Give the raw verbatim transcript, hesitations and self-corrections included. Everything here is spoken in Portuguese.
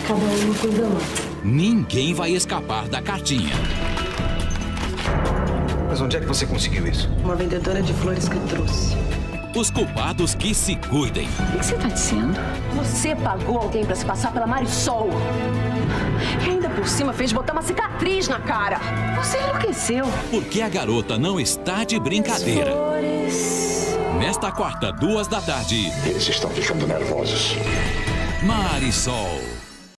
Cada um uma coisa lá. Ninguém vai escapar da cartinha. Mas onde é que você conseguiu isso? Uma vendedora de flores que eu trouxe. Os culpados que se cuidem. O que você tá dizendo? Você pagou alguém pra se passar pela Marisol. E ainda por cima fez botar uma cicatriz na cara. Você enlouqueceu. Porque a garota não está de brincadeira. Flores. Nesta quarta, duas da tarde. Eles estão ficando nervosos. Marisol.